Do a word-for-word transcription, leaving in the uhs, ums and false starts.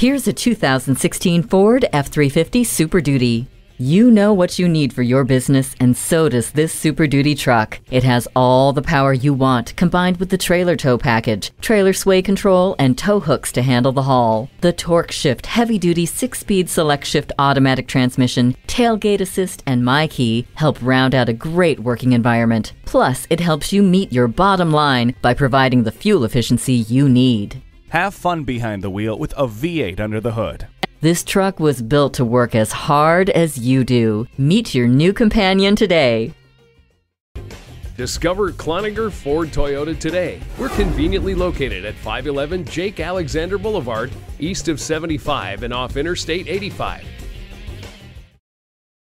Here's a two thousand sixteen Ford F three fifty Super Duty. You know what you need for your business, and so does this Super Duty truck. It has all the power you want, combined with the trailer tow package, trailer sway control, and tow hooks to handle the haul. The Torque Shift heavy-duty six-speed select shift automatic transmission, tailgate assist, and My Key help round out a great working environment. Plus, it helps you meet your bottom line by providing the fuel efficiency you need. Have fun behind the wheel with a V eight under the hood. This truck was built to work as hard as you do. Meet your new companion today. Discover Cloninger Ford Toyota today. We're conveniently located at five eleven Jake Alexander Boulevard, east of seventy-five and off Interstate eighty-five.